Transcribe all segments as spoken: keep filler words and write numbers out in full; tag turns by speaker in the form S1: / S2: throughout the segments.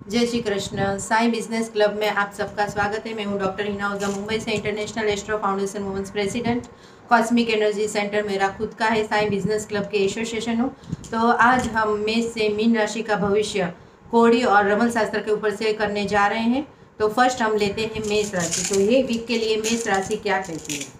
S1: जय Shri Krishna. Sai business club में आप सबका स्वागत है। मैं हूं डॉक्टर हिना ओझा, मुंबई से international astro foundation women's president. Cosmic energy centre मेरा खुद का है। साईं बिजनेस क्लब के एसोसिएशन हूं। तो आज हम मेष से मीन राशि का भविष्य कोड़ी और रमल शास्त्र के ऊपर से करने जा रहे हैं। तो फर्स्ट हम लेते हैं मेष राशि। तो ये वीक के लिए मेष राशि क्या कहती है।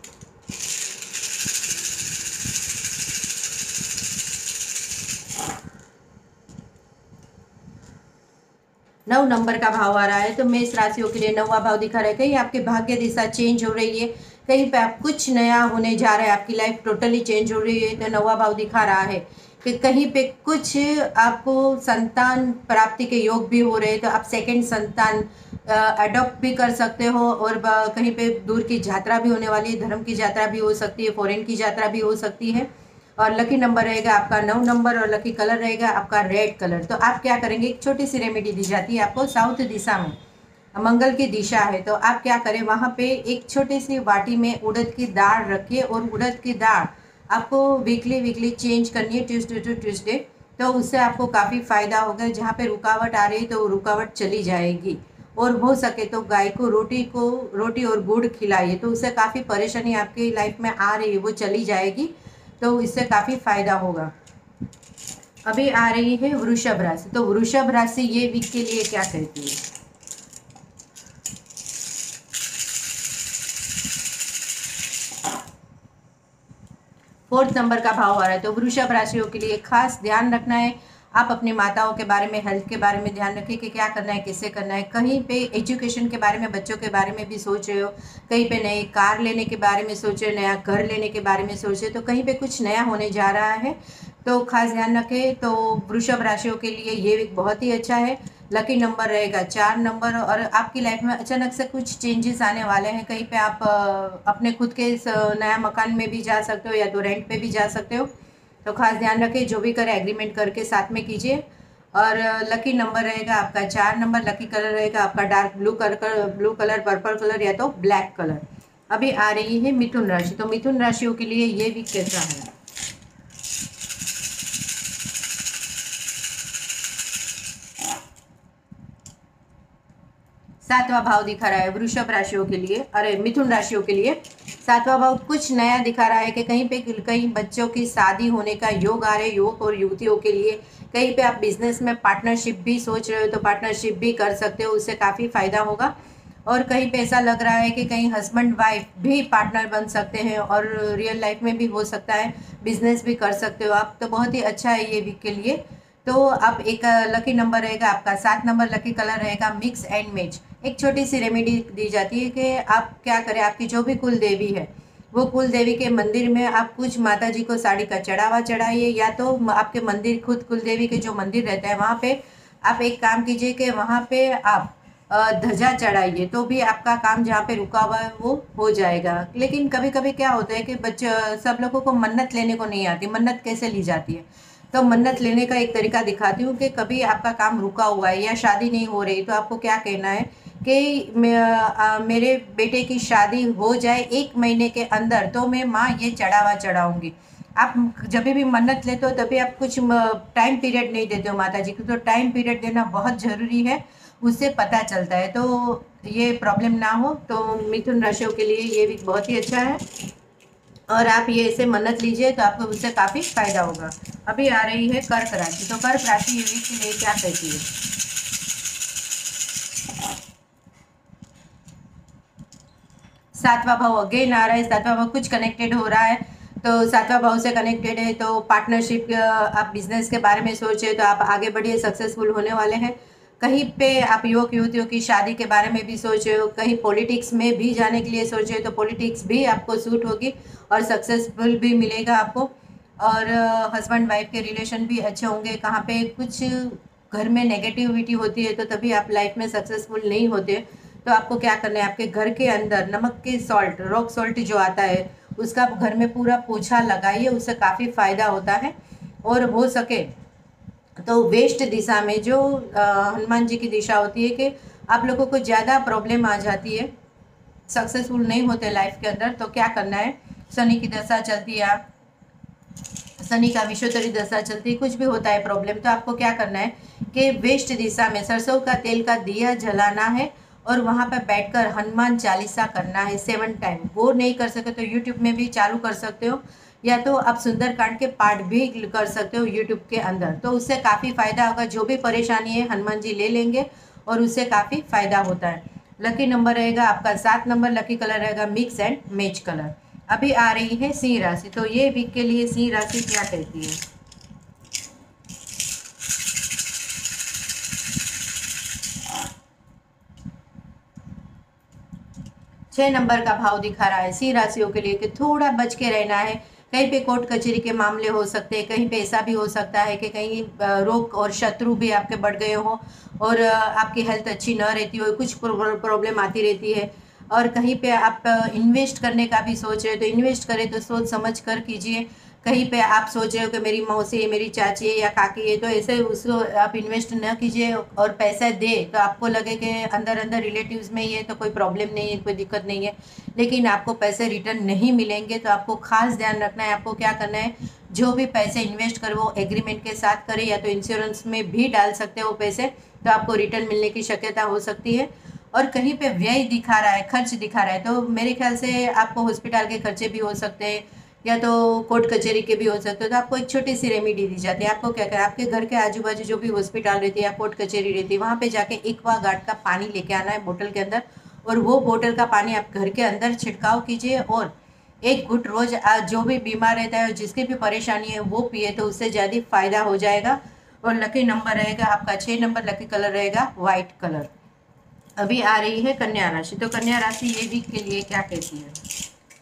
S1: नौ नंबर का भाव आ रहा है। तो मेष राशियों के लिए नौवा भाव दिखा रहा है। कहीं आपके भाग्य दिशा चेंज हो रही है, कहीं पे आप कुछ नया होने जा रहा है, आपकी लाइफ टोटली चेंज हो रही है। तो नौवा भाव दिखा रहा है कि कहीं पे कुछ आपको संतान प्राप्ति के योग भी हो रहे हैं। तो आप सेकंड संतान अडॉप्ट भी कर सकते हो और कहीं पे दूर की यात्रा भी होने वाली है, धर्म की यात्रा भी हो सकती है, फॉरेन की यात्रा भी हो सकती है। और लकी नंबर रहेगा आपका नौ नंबर और लकी कलर रहेगा आपका रेड कलर। तो आप क्या करेंगे, एक छोटी सी रेमेडी दी जाती है आपको। साउथ दिशा में मंगल की दिशा है, तो आप क्या करें, वहां पे एक छोटी सी वाटी में उड़द की दाल रखिए और उड़द की दाल आपको वीकली वीकली चेंज करनी है, ट्यूसडे टू ट्यूसडे। तो उससे आपको काफ़ी फायदा होगा। जहाँ पे रुकावट आ रही है तो वो रुकावट चली जाएगी। और हो सके तो गाय को रोटी को रोटी और गुड़ खिलाइए, तो उससे काफ़ी परेशानी आपकी लाइफ में आ रही है वो चली जाएगी। तो इससे काफ़ी फायदा होगा। अभी आ रही है वृषभ राशि। तो वृषभ राशि ये वीक के लिए क्या कहती है। फोर्थ नंबर का भाव आ रहा है। तो वृषभ राशियों के लिए खास ध्यान रखना है। आप अपनी माताओं के बारे में, हेल्थ के बारे में ध्यान रखिए कि क्या करना है, कैसे करना है। कहीं पे एजुकेशन के बारे में, बच्चों के बारे में भी सोच रहे हो, कहीं पे नई कार लेने के बारे में सोच रहे हो, नया घर लेने के बारे में सोच रहे हो, तो कहीं पे कुछ नया होने जा रहा है। तो खास ध्यान रखें। तो वृषभ राशियों के लिए ये वीक बहुत ही अच्छा है। लकी नंबर रहेगा चार नंबर और आपकी लाइफ में अचानक से कुछ चेंजेस आने वाले हैं। कहीं पे आप अपने खुद के इस नया मकान में भी जा सकते हो या तो रेंट पे भी जा सकते हो। तो खास ध्यान रखें, जो भी करें एग्रीमेंट करके साथ में कीजिए। और लकी नंबर रहेगा आपका चार नंबर। लकी कलर रहेगा आपका dark blue colour blue colour purple colour या तो ब्लैक कलर। अभी आ रही है मिथुन राशि। तो मिथुन राशियों के लिए ये वीक कैसा है। सातवां भाव दिखा रहा है वृषभ राशियों के लिए, अरे मिथुन राशियों के लिए सातवां भाव कुछ नया दिखा रहा है कि कहीं पे कहीं बच्चों की शादी होने का योग आ रहे हैं युवक और युवतियों के लिए। कहीं पे आप बिजनेस में पार्टनरशिप भी सोच रहे हो तो पार्टनरशिप भी कर सकते हो, उससे काफ़ी फायदा होगा। और कहीं पे ऐसा लग रहा है कि कहीं हस्बैंड वाइफ भी पार्टनर बन सकते हैं और रियल लाइफ में भी हो सकता है, बिजनेस भी कर सकते हो आप। तो बहुत ही अच्छा है ये वीक के लिए। तो अब एक लकी नंबर रहेगा आपका सात नंबर। लकी कलर रहेगा मिक्स एंड मैच। एक छोटी सी रेमेडी दी जाती है कि आप क्या करें, आपकी जो भी कुल देवी है वो कुल देवी के मंदिर में आप कुछ माता जी को साड़ी का चढ़ावा चढ़ाइए, या तो आपके मंदिर खुद कुल देवी के जो मंदिर रहता है वहाँ पे आप एक काम कीजिए कि वहाँ पे आप ध्वजा चढ़ाइए, तो भी आपका काम जहाँ पे रुका हुआ है वो हो जाएगा। लेकिन कभी कभी क्या होता है कि बच्चे, सब लोगों को मन्नत लेने को नहीं आती। मन्नत कैसे ली जाती है, तो मन्नत लेने का एक तरीका दिखाती हूँ कि कभी आपका काम रुका हुआ है या शादी नहीं हो रही, तो आपको क्या कहना है कि मेरे बेटे की शादी हो जाए एक महीने के अंदर तो मैं माँ ये चढ़ावा चढ़ाऊंगी। आप जब भी मन्नत लेते हो तभी आप कुछ टाइम पीरियड नहीं देते हो माता जी को, तो टाइम पीरियड देना बहुत ज़रूरी है, उससे पता चलता है। तो ये प्रॉब्लम ना हो। तो मिथुन राशियों के लिए ये भी बहुत ही अच्छा है और आप ये इसे मन्नत लीजिए तो आपको उससे काफ़ी फायदा होगा। अभी आ रही है कर्क राशि। तो कर्क राशि ये वीक के लिए क्या कहती है। सातवां भाव अगेन आ रहा है। सातवां भाव कुछ कनेक्टेड हो रहा है, तो सातवां भाव से कनेक्टेड है। तो पार्टनरशिप, आप बिजनेस के बारे में सोचे तो आप आगे बढ़िए, सक्सेसफुल होने वाले हैं। कहीं पे आप युवक युवतियों की शादी के बारे में भी सोच रहे हो, कहीं पॉलिटिक्स में भी जाने के लिए सोच रहे हो तो पॉलिटिक्स भी आपको सूट होगी और सक्सेसफुल भी मिलेगा आपको। और हस्बैंड वाइफ के रिलेशन भी अच्छे होंगे। कहाँ पे कुछ घर में नेगेटिविटी होती है तो तभी आप लाइफ में सक्सेसफुल नहीं होते। तो आपको क्या करना है, आपके घर के अंदर नमक के सॉल्ट, रॉक सॉल्ट जो आता है उसका घर में पूरा पोछा लगाइए, उससे काफ़ी फायदा होता है। और हो सके तो वेस्ट दिशा में जो हनुमान जी की दिशा होती है कि आप लोगों को ज़्यादा प्रॉब्लम आ जाती है, सक्सेसफुल नहीं होते लाइफ के अंदर, तो क्या करना है, शनि की दशा चलती है, आप शनि का विषोत्तरी दशा चलती है, कुछ भी होता है प्रॉब्लम, तो आपको क्या करना है कि वेस्ट दिशा में सरसों का तेल का दिया जलाना है और वहाँ पर बैठकर हनुमान चालीसा करना है सेवन टाइम। वो नहीं कर सके तो यूट्यूब में भी चालू कर सकते हो, या तो आप सुंदरकांड के पाठ भी कर सकते हो यूट्यूब के अंदर, तो उससे काफ़ी फायदा होगा। जो भी परेशानी है हनुमान जी ले लेंगे और उससे काफ़ी फायदा होता है। लकी नंबर रहेगा आपका सात नंबर, लकी कलर रहेगा मिक्स एंड मैच कलर। अभी आ रही है सिंह राशि, तो ये वीक के लिए सिंह राशि क्या कहती है। छह नंबर का भाव दिखा रहा है सिंह राशियों के लिए कि थोड़ा बच के रहना है। कहीं पे कोर्ट कचहरी के मामले हो सकते हैं, कहीं पे ऐसा भी हो सकता है कि कहीं रोग और शत्रु भी आपके बढ़ गए हो और आपकी हेल्थ अच्छी न रहती हो, कुछ प्रॉब्लम आती रहती है। और कहीं पे आप इन्वेस्ट करने का भी सोच रहे हो तो इन्वेस्ट करें तो सोच समझ कर कीजिए। कहीं पे आप सोच रहे हो कि मेरी मौसी है, मेरी चाची है या काकी है, तो ऐसे उसको आप इन्वेस्ट न कीजिए और पैसा दे तो आपको लगे कि अंदर अंदर रिलेटिव्स में ही है तो कोई प्रॉब्लम नहीं है, कोई दिक्कत नहीं है, लेकिन आपको पैसे रिटर्न नहीं मिलेंगे। तो आपको खास ध्यान रखना है। आपको क्या करना है, जो भी पैसे इन्वेस्ट करो वो एग्रीमेंट के साथ करें, या तो इंश्योरेंस में भी डाल सकते हो पैसे, तो आपको रिटर्न मिलने की शक्यता हो सकती है। और कहीं पे व्यय दिखा रहा है, खर्च दिखा रहा है, तो मेरे ख्याल से आपको हॉस्पिटल के खर्चे भी हो सकते हैं या तो कोर्ट कचहरी के भी हो सकते हो। तो आपको एक छोटी सी रेमेडी दी जाती है। आपको क्या करना है, आपके घर के आजू बाजू जो भी हॉस्पिटल रहती है या कोर्ट कचहरी रहती है वहाँ पे जाके एक्वा गार्ड का पानी लेके आना है बोतल के अंदर, और वो बोतल का पानी आप घर के अंदर छिड़काव कीजिए और एक घुट रोज जो भी बीमार रहता है और जिसकी भी परेशानी है वो पिए, तो उससे ज़्यादा फायदा हो जाएगा। और लकी नंबर रहेगा आपका छः नंबर, लकी कलर रहेगा व्हाइट कलर। अभी आ रही है कन्या राशि, तो कन्या राशि ये वीक के लिए क्या कहती है।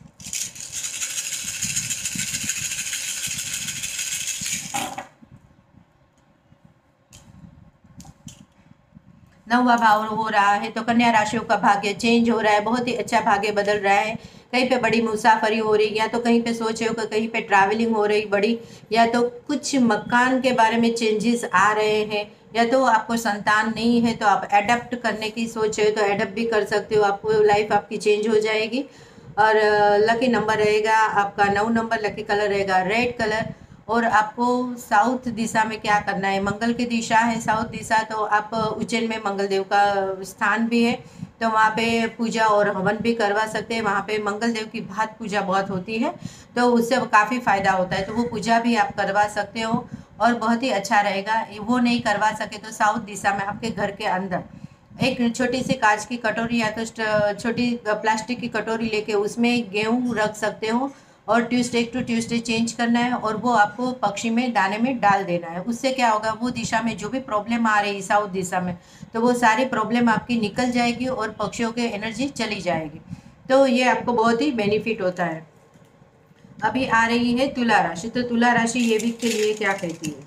S1: नौवा भाव हो रहा है तो कन्या राशियों का भाग्य चेंज हो रहा है, बहुत ही अच्छा भाग्य बदल रहा है। कहीं पे बड़ी मुसाफरी हो रही, या तो कहीं पे सोच रहे हो कि कहीं पे ट्रैवलिंग हो रही बड़ी, या तो कुछ मकान के बारे में चेंजेस आ रहे हैं, या तो आपको संतान नहीं है तो आप एडप्ट करने की सोच रहे हो तो एडप्ट भी कर सकते हो, आपको लाइफ आपकी चेंज हो जाएगी। और लकी नंबर रहेगा आपका नौ नंबर, लकी कलर रहेगा रेड कलर। और आपको साउथ दिशा में क्या करना है, मंगल की दिशा है साउथ दिशा, तो आप उज्जैन में मंगल देव का स्थान भी है, तो वहाँ पे पूजा और हवन भी करवा सकते हैं। वहाँ पे मंगल देव की भात पूजा बहुत होती है, तो उससे काफ़ी फायदा होता है, तो वो पूजा भी आप करवा सकते हो और बहुत ही अच्छा रहेगा। वो नहीं करवा सके तो साउथ दिशा में आपके घर के अंदर एक छोटी सी कांच की कटोरी या तो छोटी प्लास्टिक की कटोरी लेके उसमें गेहूं रख सकते हो, और ट्यूसडे टू ट्यूसडे चेंज करना है और वो आपको पक्षी में दाने में डाल देना है। उससे क्या होगा, वो दिशा में जो भी प्रॉब्लम आ रही है साउथ दिशा में, तो वो सारी प्रॉब्लम आपकी निकल जाएगी और पक्षियों की एनर्जी चली जाएगी, तो ये आपको बहुत ही बेनिफिट होता है। अभी आ रही है तुला राशि, तो तुला राशि ये वीक के लिए क्या कहती है।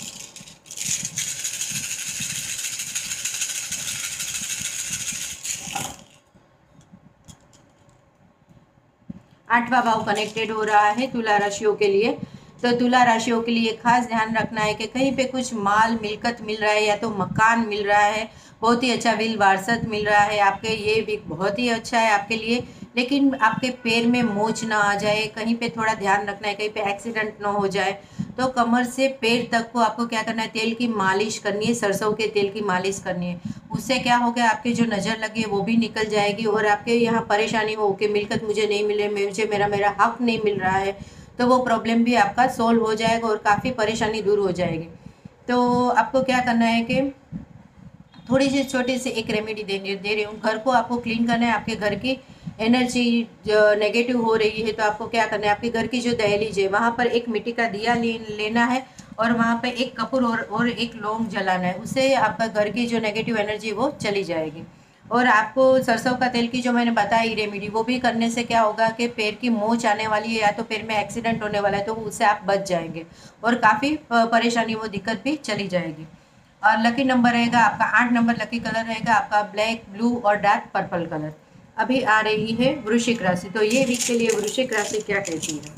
S1: आठवां भाव कनेक्टेड हो रहा है तुला राशियों के लिए, तो तुला राशियों के लिए खास ध्यान रखना है कि कहीं पे कुछ माल मिलकत मिल रहा है या तो मकान मिल रहा है, बहुत ही अच्छा विल वारसत मिल रहा है आपके, ये भी बहुत ही अच्छा है आपके लिए। लेकिन आपके पैर में मोच ना आ जाए, कहीं पे थोड़ा ध्यान रखना है, कहीं पे एक्सीडेंट ना हो जाए। तो कमर से पैर तक को आपको क्या करना है, तेल की मालिश करनी है, सरसों के तेल की मालिश करनी है। उससे क्या हो गया, आपकी जो नज़र लगी है वो भी निकल जाएगी, और आपके यहाँ परेशानी हो कि मिलकत मुझे नहीं मिले, मुझे मेरा मेरा हक नहीं मिल रहा है, तो वो प्रॉब्लम भी आपका सोल्व हो जाएगा और काफ़ी परेशानी दूर हो जाएगी। तो आपको क्या करना है कि थोड़ी सी छोटी सी एक रेमेडी दे दे रही हूँ, घर को आपको क्लीन करना है। आपके घर की एनर्जी जो नेगेटिव हो रही है, तो आपको क्या करना है, आपके घर की जो दहलीज है वहाँ पर एक मिट्टी का दिया ले, लेना है और वहाँ पर एक कपूर और, और एक लौंग जलाना है। उससे आपका घर की जो नेगेटिव एनर्जी वो चली जाएगी। और आपको सरसों का तेल की जो मैंने बताई रेमेडी, वो भी करने से क्या होगा कि पैर की मोच आने वाली है या तो पैर में एक्सीडेंट होने वाला है, तो उससे आप बच जाएंगे और काफ़ी परेशानी वो दिक्कत भी चली जाएगी। और लकी नंबर रहेगा आपका आठ नंबर, लकी कलर रहेगा आपका ब्लैक, ब्लू और डार्क पर्पल कलर। अभी आ रही है वृश्चिक राशि, तो ये वीक के लिए वृश्चिक राशि क्या कहती है।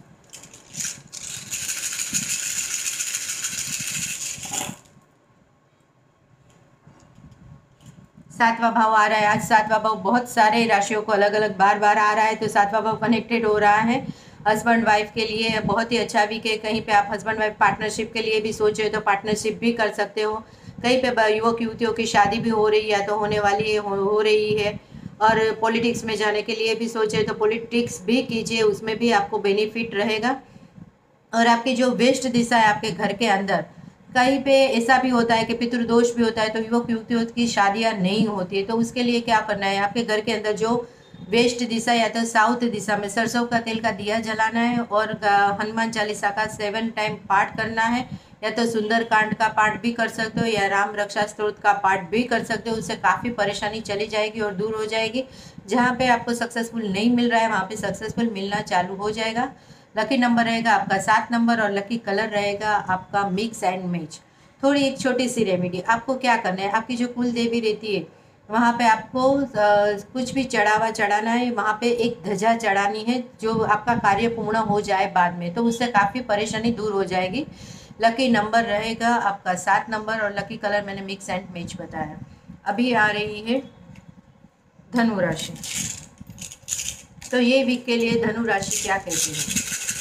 S1: सातवां भाव आ रहा है, आज सातवां भाव बहुत सारे राशियों को अलग अलग बार बार आ रहा है, तो सातवां भाव कनेक्टेड हो रहा है हस्बैंड वाइफ के लिए बहुत ही अच्छा वीक है। कहीं पे आप हस्बैंड वाइफ पार्टनरशिप के लिए भी सोच रहे हो तो पार्टनरशिप भी कर सकते हो। कहीं पे ब- युवक युवतियों की शादी भी हो रही है या तो होने वाली है, हो, हो रही है। और पॉलिटिक्स में जाने के लिए भी सोच रहे हो तो पॉलिटिक्स भी कीजिए, उसमें भी आपको बेनिफिट रहेगा। और आपकी जो वेस्ट दिशा है आपके घर के अंदर, कहीं पे ऐसा भी होता है कि पितृदोष भी होता है तो युवक युवतियों की शादियां नहीं होती है, तो उसके लिए क्या करना है, आपके घर के अंदर जो वेस्ट दिशा या तो साउथ दिशा में सरसों का तेल का दिया जलाना है और ग- हनुमान चालीसा का सेवन टाइम पाठ करना है। या तो सुंदर कांड का पाठ भी कर सकते हो या राम रक्षा स्तोत्र का पाठ भी कर सकते हो। उससे काफ़ी परेशानी चली जाएगी और दूर हो जाएगी। जहाँ पे आपको सक्सेसफुल नहीं मिल रहा है वहाँ पे सक्सेसफुल मिलना चालू हो जाएगा। लकी नंबर रहेगा आपका सात नंबर और लकी कलर रहेगा आपका मिक्स एंड मैच। थोड़ी एक छोटी सी रेमेडी आपको क्या करना है, आपकी जो कुल देवी रहती है वहाँ पे आपको अ, कुछ भी चढ़ावा चढ़ाना है, वहाँ पे एक ध्वजा चढ़ानी है जो आपका कार्य पूर्ण हो जाए बाद में, तो उससे काफ़ी परेशानी दूर हो जाएगी। लकी नंबर रहेगा आपका सात नंबर और लकी कलर मैंने मिक्स एंड मैच बताया। अभी आ रही है धनु राशि। तो ये वीक के लिए धनु राशि क्या कहती है।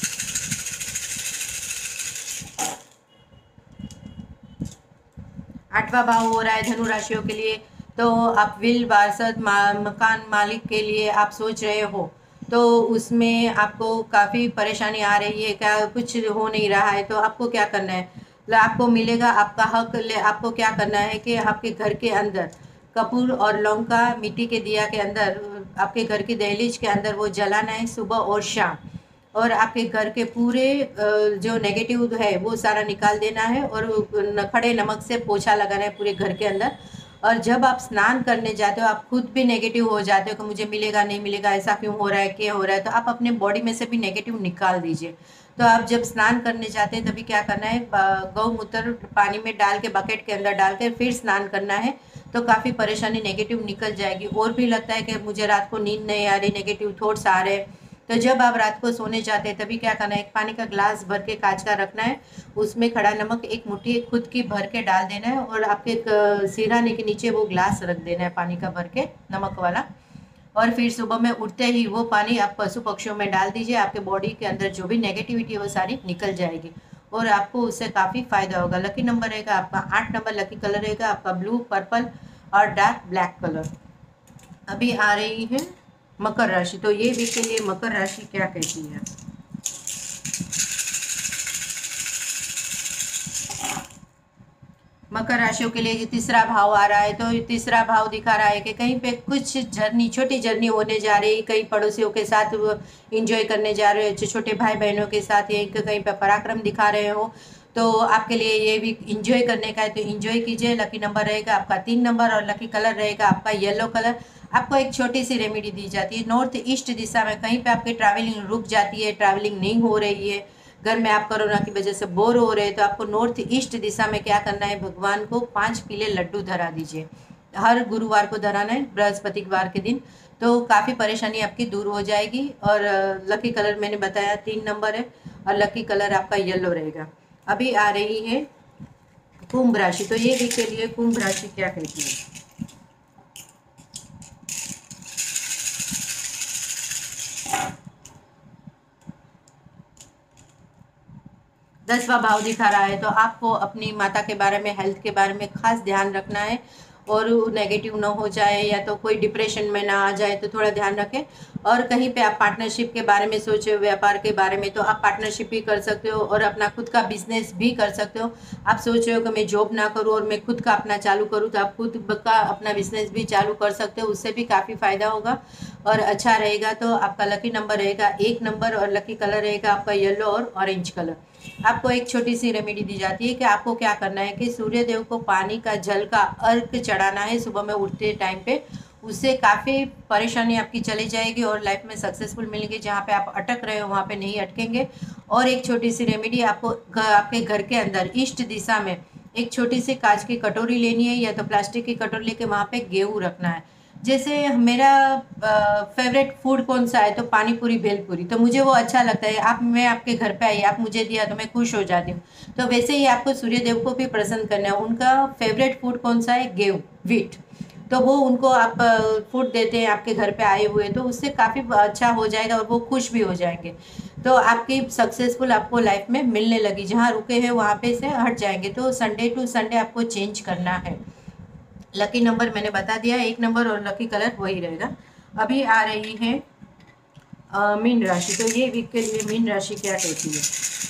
S1: आठवां भाव हो रहा है धनु राशियों के लिए। तो आप विल वारसत मा, मकान मालिक के लिए आप सोच रहे हो तो उसमें आपको काफ़ी परेशानी आ रही है, क्या कुछ हो नहीं रहा है, तो आपको क्या करना है, ल- आपको मिलेगा आपका हक। ले आपको क्या करना है कि आपके घर के अंदर कपूर और लौंग का मिट्टी के दिया के अंदर आपके घर की दहलीज के अंदर वो जलाना है सुबह और शाम। और आपके घर के पूरे अ, जो नेगेटिव है वो सारा निकाल देना है और न- खड़े नमक से पोछा लगाना है पूरे घर के अंदर। और जब आप स्नान करने जाते हो आप खुद भी नेगेटिव हो जाते हो कि मुझे मिलेगा नहीं मिलेगा, ऐसा क्यों हो रहा है, क्या हो रहा है, तो आप अपने बॉडी में से भी नेगेटिव निकाल दीजिए। तो आप जब स्नान करने जाते हैं तभी क्या करना है, ब- गौमूत्र पानी में डाल के बकेट के अंदर डाल के फिर स्नान करना है। तो काफ़ी परेशानी नेगेटिव निकल जाएगी। और भी लगता है कि मुझे रात को नींद नहीं आ रही, नेगेटिव थॉट्स आ रहे हैं, तो जब आप रात को सोने जाते हैं तभी क्या करना है, एक पानी का ग्लास भर के कांच का रखना है, उसमें खड़ा नमक एक मुट्ठी खुद की भर के डाल देना है और आपके क- सिरहाने के नीचे वो ग्लास रख देना है पानी का भर के नमक वाला। और फिर सुबह में उठते ही वो पानी आप पशु पक्षियों में डाल दीजिए, आपके बॉडी के अंदर जो भी नेगेटिविटी है वो सारी निकल जाएगी और आपको उससे काफ़ी फायदा होगा। लकी नंबर रहेगा आपका आठ नंबर, लकी कलर रहेगा आपका ब्लू, पर्पल और डार्क ब्लैक कलर। अभी आ रही है मकर राशि। तो ये वीक के लिए मकर राशि क्या कहती है। मकर राशियों के लिए ये तीसरा भाव आ रहा है, तो ये तीसरा भाव दिखा रहा है कि कहीं पे कुछ जर्नी, छोटी जर्नी होने जा रही है, कई पड़ोसियों के साथ इंजॉय करने जा रहे हो, छोटे भाई बहनों के साथ, ये कहीं पे पराक्रम दिखा रहे हो, तो आपके लिए ये भी इंजॉय करने का है, तो इंजॉय कीजिए। लकी नंबर रहेगा आपका तीन नंबर और लकी कलर रहेगा आपका येलो कलर। आपको एक छोटी सी रेमेडी दी जाती है, नॉर्थ ईस्ट दिशा में कहीं पे आपकी ट्रैवलिंग रुक जाती है, ट्रैवलिंग नहीं हो रही है, घर में आप कोरोना की वजह से बोर हो रहे हैं, तो आपको नॉर्थ ईस्ट दिशा में क्या करना है, भगवान को पांच पीले लड्डू धरा दीजिए। हर गुरुवार को धराना है, बृहस्पतिवार के दिन, तो काफ़ी परेशानी आपकी दूर हो जाएगी। और लकी कलर मैंने बताया तीन नंबर है और लकी कलर आपका येलो रहेगा। अभी आ रही है कुंभ राशि। तो ये वीक के लिए कुंभ राशि क्या कहती है। दसवां भाव दिखा रहा है, तो आपको अपनी माता के बारे में, हेल्थ के बारे में खास ध्यान रखना है और नेगेटिव ना हो जाए या तो कोई डिप्रेशन में ना आ जाए, तो थोड़ा ध्यान रखें। और कहीं पे आप पार्टनरशिप के बारे में सोचे, व्यापार के बारे में, तो आप पार्टनरशिप भी कर सकते हो और अपना खुद का बिजनेस भी कर सकते हो। आप सोच रहे हो कि मैं जॉब ना करूँ और मैं खुद का अपना चालू करूँ, तो आप खुद का अपना बिजनेस भी चालू कर सकते हो, उससे भी काफ़ी फायदा होगा और अच्छा रहेगा। तो आपका लकी नंबर रहेगा एक नंबर और लकी कलर रहेगा आपका येलो और ऑरेंज कलर। आपको एक छोटी सी रेमेडी दी जाती है कि आपको क्या करना है कि सूर्य देव को पानी का, जल का अर्घ चढ़ाना है सुबह में उठते टाइम पे। उससे काफ़ी परेशानी आपकी चली जाएगी और लाइफ में सक्सेसफुल मिलेंगे, जहाँ पे आप अटक रहे हो वहाँ पे नहीं अटकेंगे। और एक छोटी सी रेमेडी आपको घ- आपके घर के अंदर ईस्ट दिशा में एक छोटी सी कांच की कटोरी लेनी है या तो प्लास्टिक की कटोरी लेके वहाँ पे गेहूँ रखना है। जैसे मेरा फेवरेट फूड कौन सा है, तो पानी पूरी भेलपूरी, तो मुझे वो अच्छा लगता है। आप, मैं आपके घर पे आई, आप मुझे दिया तो मैं खुश हो जाती हूँ। तो वैसे ही आपको सूर्य देव को भी प्रसन्न करना है, उनका फेवरेट फूड कौन सा है, गेहूँ, व्हीट, तो वो उनको आप फूड देते हैं आपके घर पे आए हुए, तो उससे काफ़ी अच्छा हो जाएगा और वो खुश भी हो जाएंगे। तो आपकी सक्सेसफुल आपको लाइफ में मिलने लगी। जहाँ रुके हैं वहाँ पे से हट जाएंगे। तो संडे टू संडे आपको चेंज करना है। लकी नंबर मैंने बता दिया, एक नंबर, और लकी कलर वही रहेगा। अभी आ रही है अ, मीन राशि। तो ये वीक के लिए मीन राशि क्या कहती है?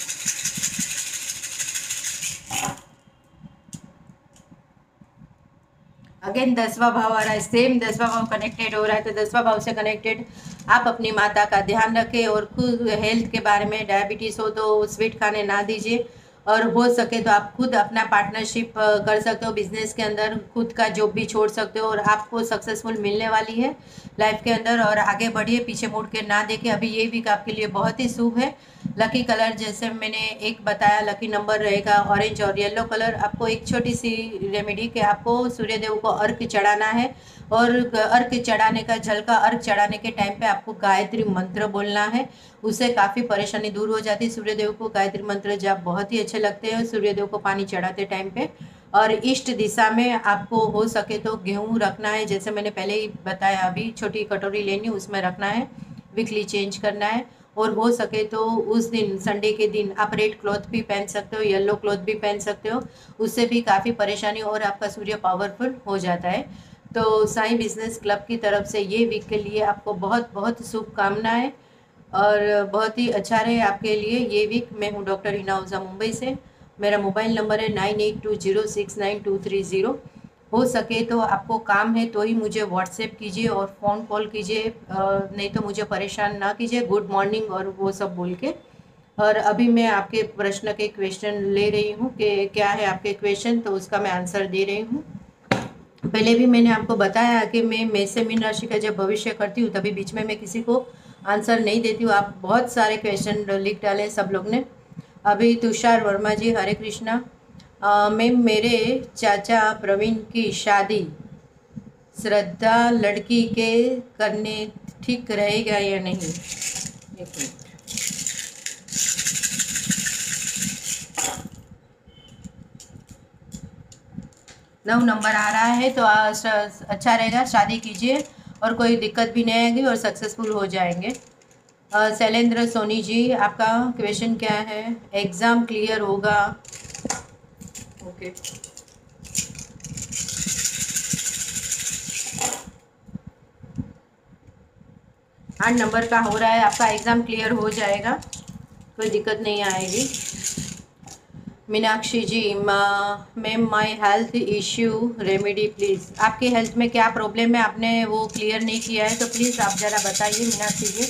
S1: अगेन दसवां भाव आ रहा है, सेम दसवां भाव कनेक्टेड हो रहा है। तो दसवां भाव से कनेक्टेड आप अपनी माता का ध्यान रखें, और खुद हेल्थ के बारे में, डायबिटीज़ हो तो स्वीट खाने ना दीजिए, और हो सके तो आप खुद अपना पार्टनरशिप कर सकते हो बिजनेस के अंदर, खुद का जॉब भी छोड़ सकते हो, और आपको सक्सेसफुल मिलने वाली है लाइफ के अंदर। और आगे बढ़िए, पीछे मुड़ के ना देखें। अभी ये वीक आपके लिए बहुत ही शुभ है। लकी कलर जैसे मैंने एक बताया, लकी नंबर रहेगा ऑरेंज और येलो कलर। आपको एक छोटी सी रेमेडी कि आपको सूर्यदेव को अर्घ चढ़ाना है, और अर्घ चढ़ाने का, जल का अर्घ चढ़ाने के टाइम पे आपको गायत्री मंत्र बोलना है। उससे काफ़ी परेशानी दूर हो जाती है। सूर्यदेव को गायत्री मंत्र जाप बहुत ही अच्छे लगते हैं सूर्यदेव को पानी चढ़ाते टाइम पे। और ईस्ट दिशा में आपको हो सके तो गेहूँ रखना है, जैसे मैंने पहले ही बताया। अभी छोटी कटोरी लेनी, उसमें रखना है, वीकली चेंज करना है। और हो सके तो उस दिन, संडे के दिन, आप रेड क्लॉथ भी पहन सकते हो, येलो क्लॉथ भी पहन सकते हो। उससे भी काफ़ी परेशानी, और आपका सूर्य पावरफुल हो जाता है। तो साईं बिजनेस क्लब की तरफ से ये वीक के लिए आपको बहुत बहुत शुभकामनाएं, और बहुत ही अच्छा रहे आपके लिए ये वीक। मैं हूँ डॉक्टर हिना ओझा, मुंबई से। मेरा मोबाइल नंबर है nine eight two zero six nine two three zero. हो सके तो आपको काम है तो ही मुझे व्हाट्सएप कीजिए और फ़ोन कॉल कीजिए, नहीं तो मुझे परेशान ना कीजिए गुड मॉर्निंग और वो सब बोल के। और अभी मैं आपके प्रश्न के क्वेश्चन ले रही हूँ कि क्या है आपके क्वेश्चन, तो उसका मैं आंसर दे रही हूँ। पहले भी मैंने आपको बताया कि मैं मेष से मीन राशि का जब भविष्य करती हूँ तभी बीच में मैं किसी को आंसर नहीं देती हूँ। आप बहुत सारे क्वेश्चन लिख डाले सब लोग ने। अभी तुषार वर्मा जी, हरे कृष्णा। मैम, मेरे चाचा प्रवीण की शादी श्रद्धा लड़की के करने ठीक रहेगा या नहीं? एक मिनट। नौ नंबर आ रहा है, तो अच्छा रहेगा, शादी कीजिए और कोई दिक्कत भी नहीं आएगी और सक्सेसफुल हो जाएंगे। शैलेंद्र सोनी जी, आपका क्वेश्चन क्या है? एग्ज़ाम क्लियर होगा? ओके। आठ नंबर का हो रहा है, आपका एग्ज़ाम क्लियर हो जाएगा, कोई दिक्कत नहीं आएगी। Meenakshi ji, ma'am my health issue remedy please. आपकी हेल्थ में क्या प्रॉब्लम है, आपने वो क्लियर नहीं किया है, तो प्लीज़ आप ज़रा बताइए मीनाक्षी जी।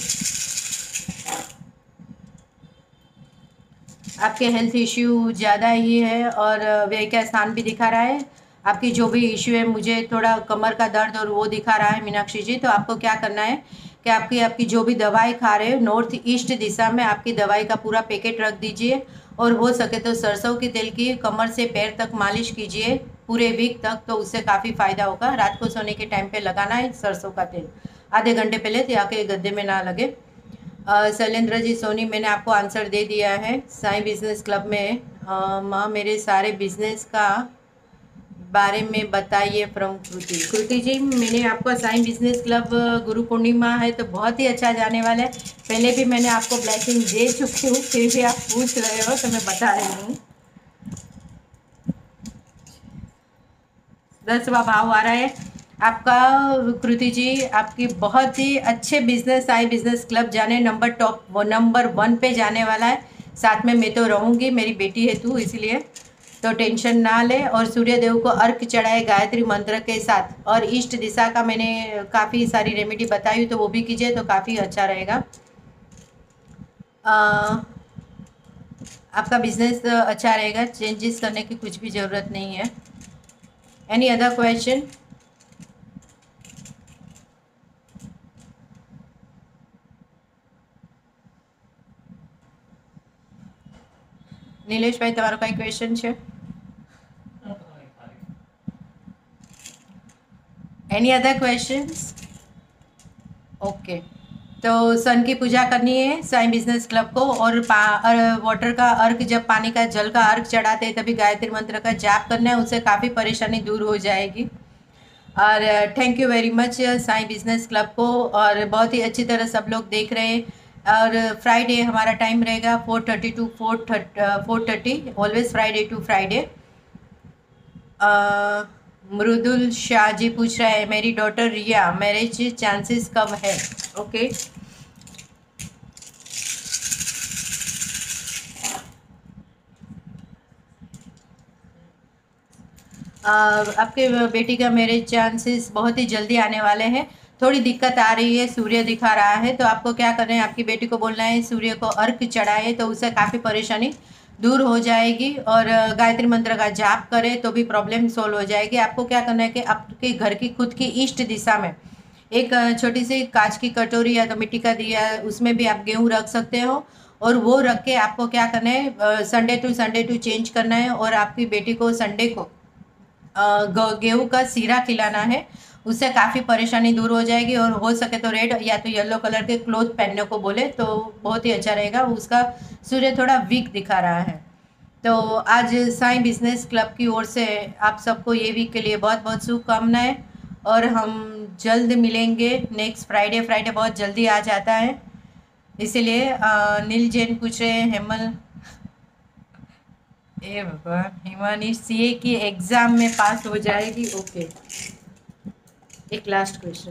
S1: आपके हेल्थ इश्यू ज़्यादा ही है, और व्यय का स्थान भी दिखा रहा है। आपकी जो भी इश्यू है, मुझे थोड़ा कमर का दर्द और वो दिखा रहा है मीनाक्षी जी। तो आपको क्या करना है कि आपकी आपकी जो भी दवाई खा रहे हो, नॉर्थ ईस्ट दिशा में आपकी दवाई का पूरा पैकेट रख दीजिए, और हो सके तो सरसों की तेल की कमर से पैर तक मालिश कीजिए पूरे वीक तक, तो उससे काफ़ी फ़ायदा होगा। रात को सोने के टाइम पे लगाना है सरसों का तेल, आधे घंटे पहले, ताकि गद्दे में ना लगे। शैलेंद्र जी सोनी, मैंने आपको आंसर दे दिया है। साईं बिजनेस क्लब में माँ, मेरे सारे बिजनेस का बारे में बताइए फ्रॉम कृति। कृति जी, मैंने आपका साईं बिजनेस क्लब, गुरु पूर्णिमा है तो बहुत ही अच्छा जाने वाला है। पहले भी मैंने आपको ब्लेसिंग दे चुकी हूँ, फिर भी आप पूछ रहे हो तो मैं बता रही हूँ। दसवां भाव आ रहा है आपका कृति जी। आपकी बहुत ही अच्छे बिजनेस, साईं बिजनेस क्लब जाने नंबर टॉप वो नंबर वन पे जाने वाला है। साथ में मैं तो रहूँगी, मेरी बेटी है तू, इसलिए तो टेंशन ना ले। और सूर्यदेव को अर्घ चढ़ाए गायत्री मंत्र के साथ, और ईस्ट दिशा का मैंने काफ़ी सारी रेमेडी बताई हुई, तो वो भी कीजिए तो काफ़ी अच्छा रहेगा। आ, आपका बिजनेस अच्छा रहेगा, चेंजेस करने की कुछ भी ज़रूरत नहीं है। Any other question? નિલેશભાઈ, તમારો કઈ ક્વેશ્ચન છે? Any other questions? ओके। तो सन की पूजा करनी है साईं बिजनेस क्लब को, और वाटर का अर्घ, जब पानी का जल का अर्घ चढ़ाते हैं तभी गायत्री मंत्र का जाप करना है, उससे काफ़ी परेशानी दूर हो जाएगी। और thank you very much Sai business club को, और बहुत ही अच्छी तरह सब लोग देख रहे हैं। और फ्राइडे हमारा टाइम रहेगा four thirty to four four thirty always Friday to Friday. Mridul Shah ji पूछ रहा है मेरी डॉटर रिया मैरिज चांसेस कब है। Okay okay. आपके बेटी का मैरिज चांसेस बहुत ही जल्दी आने वाले हैं। थोड़ी दिक्कत आ रही है, सूर्य दिखा रहा है, तो आपको क्या करना है, आपकी बेटी को बोलना है सूर्य को अर्घ चढ़ाए तो उससे काफ़ी परेशानी दूर हो जाएगी। और गायत्री मंत्र का जाप करे तो भी प्रॉब्लम सोल्व हो जाएगी। आपको क्या करना है कि आपके घर की खुद की ईस्ट दिशा में एक छोटी सी कांच की कटोरी या तो मिट्टी का दिया, उसमें भी आप गेहूँ रख सकते हो। और वो रख के आपको क्या करना है, Sunday to Sunday to change करना है और आपकी बेटी को संडे को गेहूँ का सीरा खिलाना है। उससे काफ़ी परेशानी दूर हो जाएगी। और हो सके तो रेड या तो येलो कलर के क्लोथ पहनने को बोले तो बहुत ही अच्छा रहेगा। उसका सूर्य थोड़ा वीक दिखा रहा है। तो आज साईं बिजनेस क्लब की ओर से आप सबको ये वीक के लिए बहुत बहुत शुभकामनाएं। और हम जल्द मिलेंगे नेक्स्ट फ्राइडे। फ्राइडे बहुत जल्दी आ जाता है, इसीलिए नील जैन पूछ रहे हैं हेमल ए भगवान हिमानी सीए की एग्जाम में पास हो जाएगी। ओके, एक लास्ट क्वेश्चन।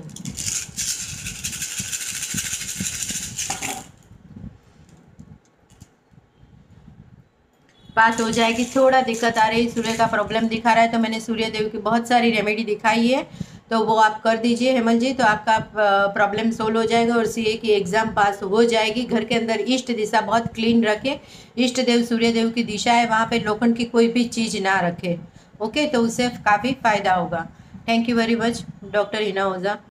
S1: पास हो जाएगी, थोड़ा दिक्कत आ रही है, सूर्य का प्रॉब्लम दिखा रहा है, तो मैंने सूर्य देव की बहुत सारी रेमेडी दिखाई है, तो वो आप कर दीजिए हेमल जी, तो आपका प्रॉब्लम सोल्व हो जाएगा और सीए की एग्ज़ाम पास हो जाएगी। घर के अंदर इष्ट दिशा बहुत क्लीन रखें। इष्ट देव सूर्य देव की दिशा है, वहाँ पे लोखंड की कोई भी चीज़ ना रखे। ओके, तो उससे काफ़ी फ़ायदा होगा। Thank you very much doctor Hina Ojha.